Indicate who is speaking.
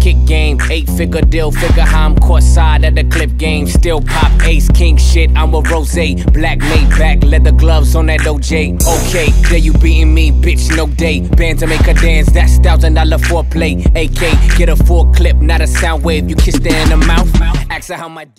Speaker 1: kick game. 8-figure deal, figure how I'm caught side at the clip game. Still pop ace, king shit, I'm a rose. Black Maybach, leather gloves on that OJ. Okay, there you beating me, bitch, no day. Band to make her dance, that's $1,000 foreplay. AK, get a full clip, not a sound wave. You kissed her in the mouth, ask her how my